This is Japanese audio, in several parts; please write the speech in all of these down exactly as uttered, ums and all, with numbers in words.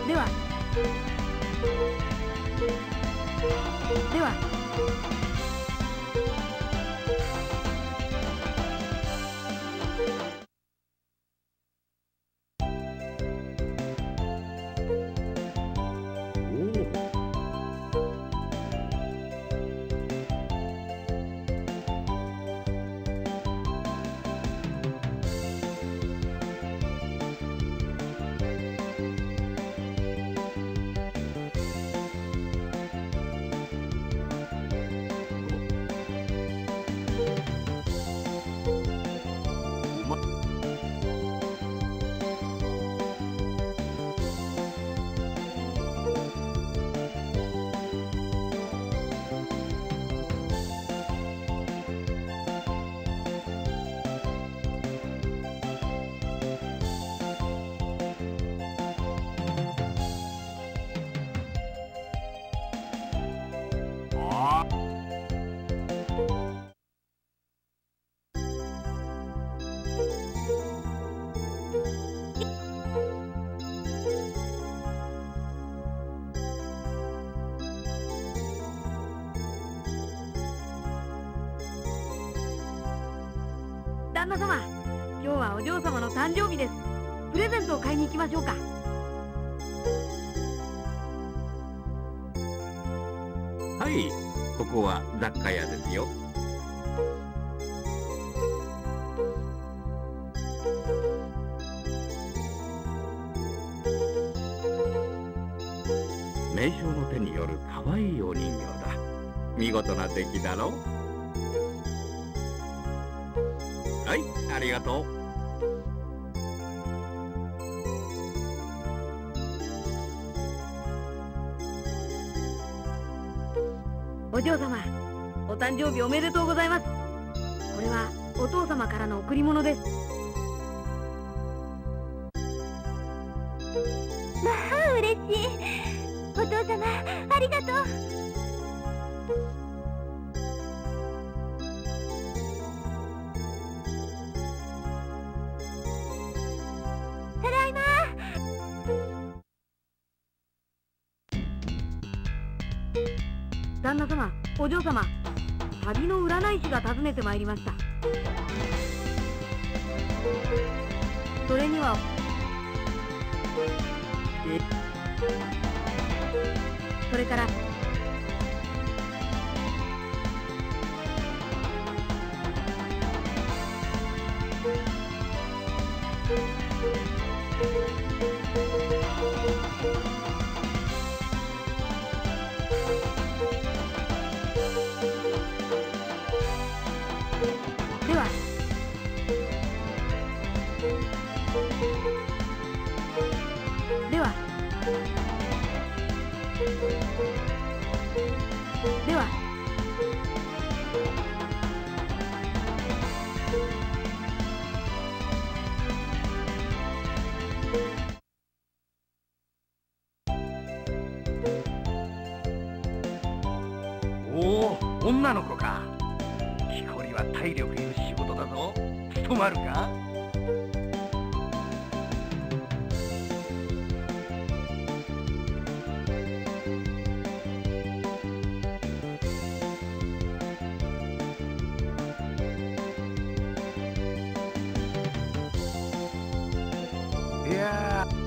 ではでは旦那様、今日はお嬢様の誕生日です。プレゼントを買いに行きましょうか。 はい、ここは雑貨屋ですよ。名匠の手による可愛いお人形だ。見事な出来だろう。はい、ありがとう。 お嬢様、お誕生日おめでとうございます。これはお父様からの贈り物です。 まあ嬉しい。お父様、ありがとう。ただいま。 旦那様、お嬢様、旅の占い師が訪ねてまいりました。それにはえそれからではではではおお、女の子か。木こりは体力いる仕事だぞ。務まるか。いやー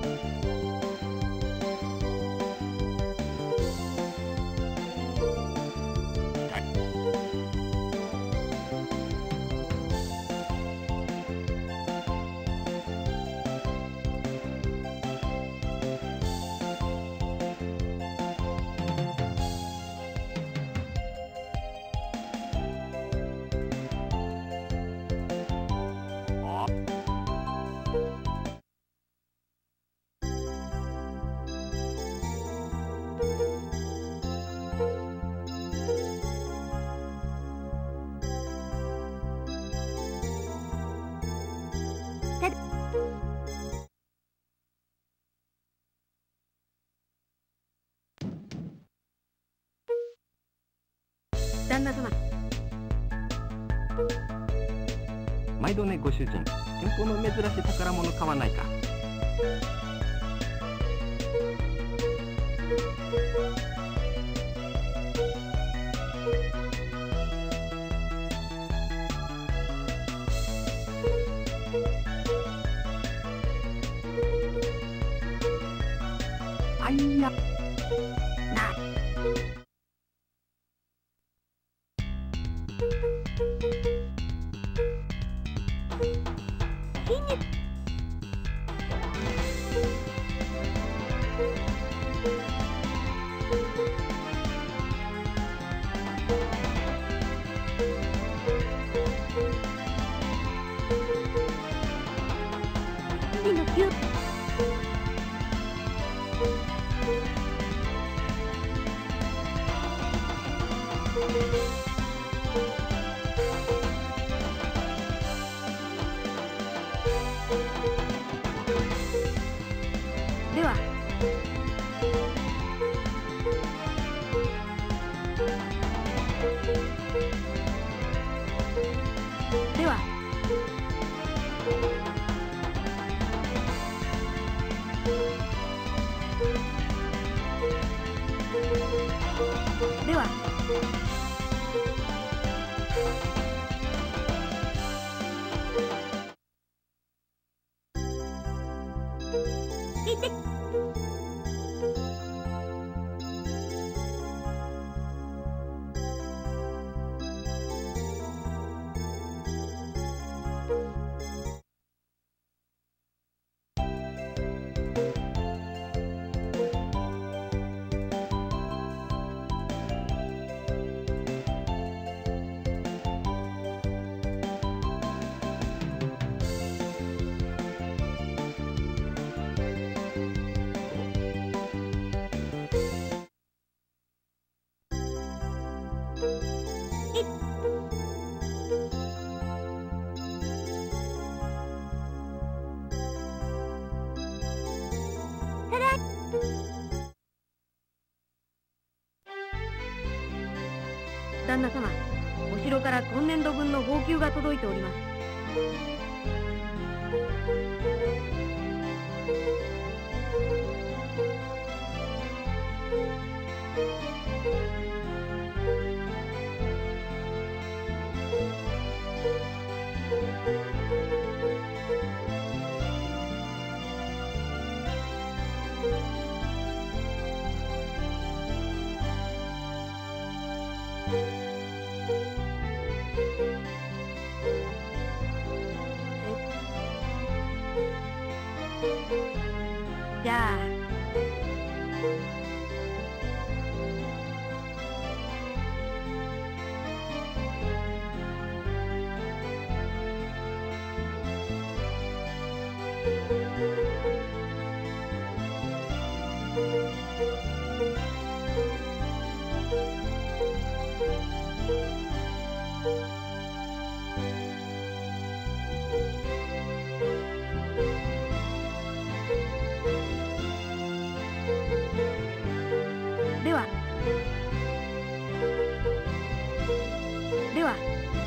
旦那様、 毎度ね、ご主人。店舗の珍しい宝物買わないか。 はいや。 な。では。では。では。いって旦那様、お城から今年度分の報給が届いております。じゃあ。では。では。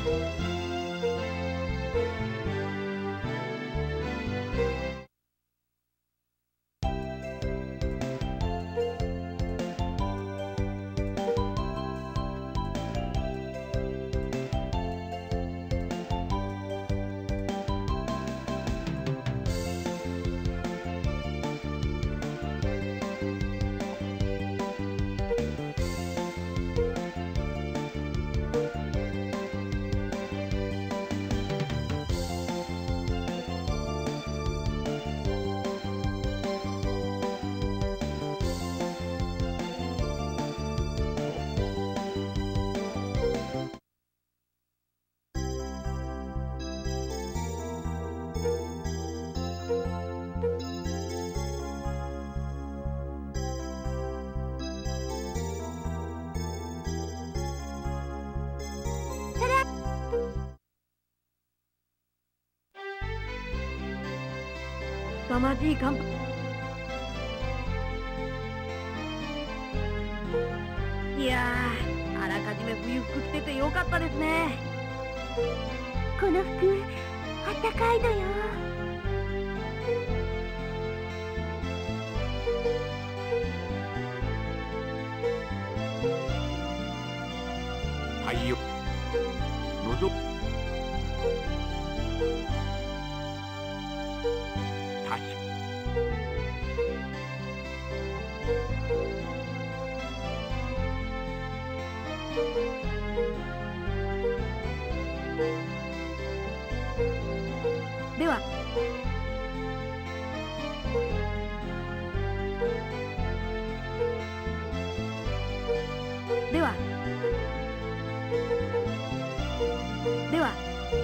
凄まじい寒波。いやー、あらかじめ冬服着ててよかったですね。 この服あったかいのよ。 太陽のぞ確かではでは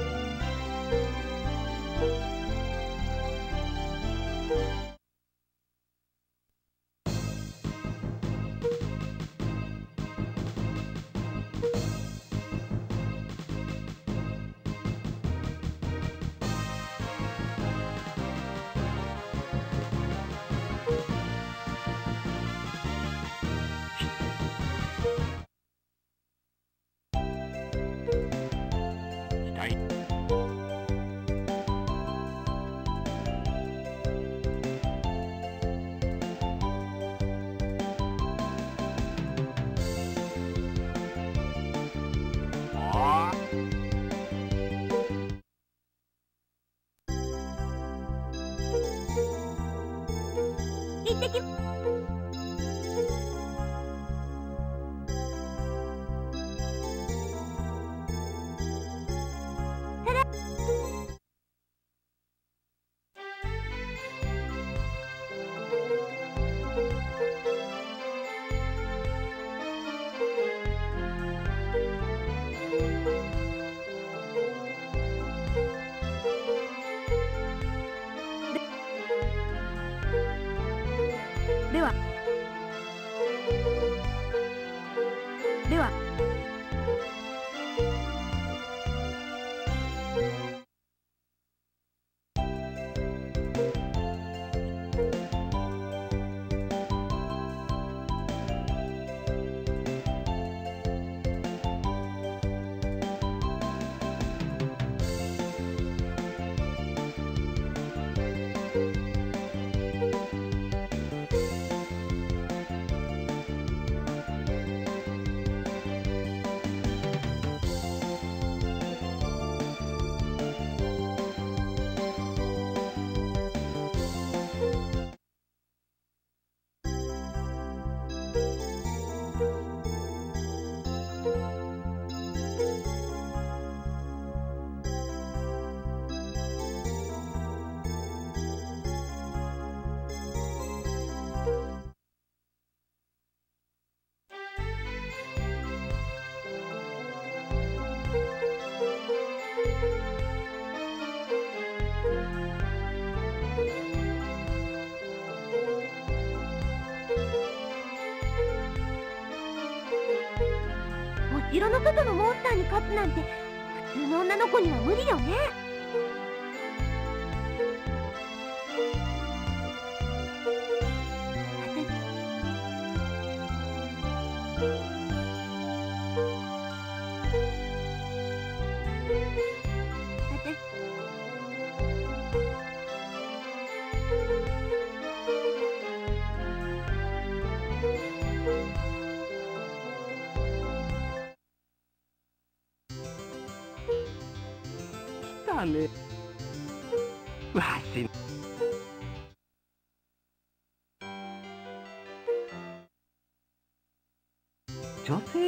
行ってきではではお城の外のモンスターに勝つなんて普通の女の子には無理よね。 だね。わし女性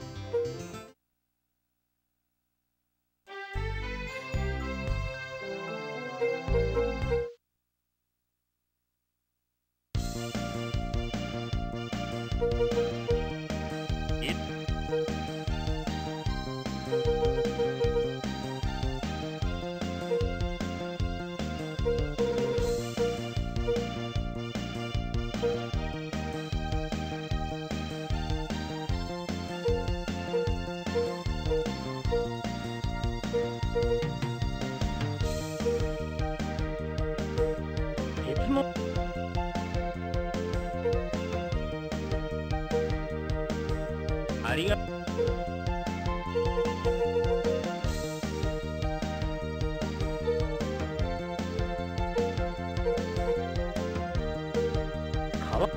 鉄もありが川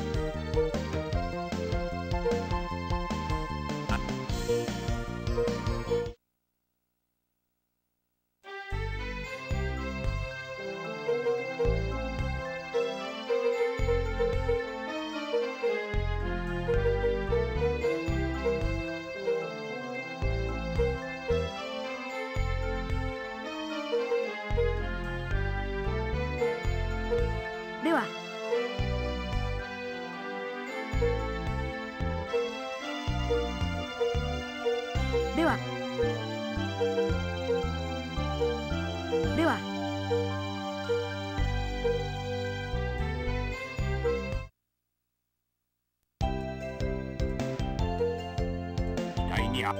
ではでは。 期待にあ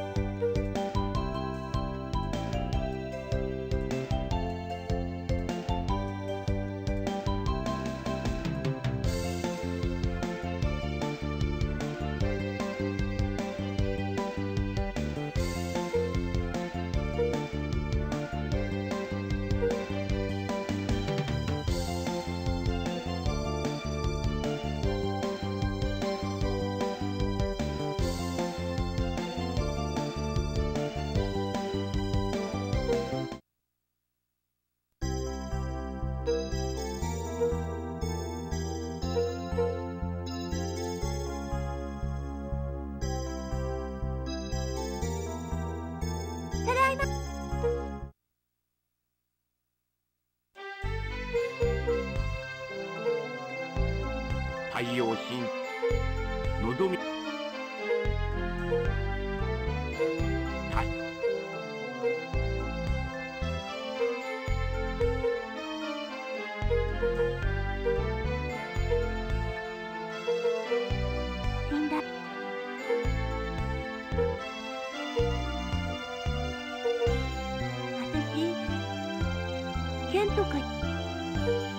太陽神のどみた死んだ。私剣とか